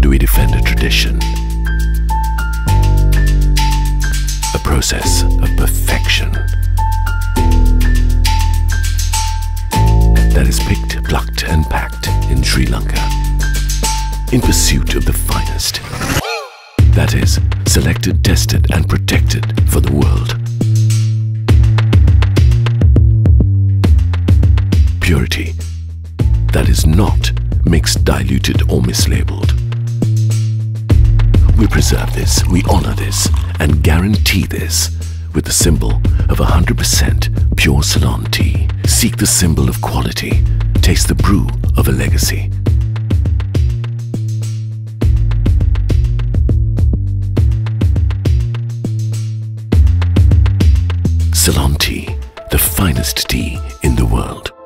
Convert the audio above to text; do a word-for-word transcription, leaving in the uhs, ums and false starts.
we defend a tradition, a process of perfection that is picked, plucked and packed in Sri Lanka in pursuit of the finest. That is, selected, tested and protected for the world. Purity that is not mixed, diluted or mislabeled. We preserve this, we honor this and guarantee this with the symbol of one hundred percent pure Ceylon tea. Seek the symbol of quality. Taste the brew of a legacy. Ceylon tea, the finest tea in the world.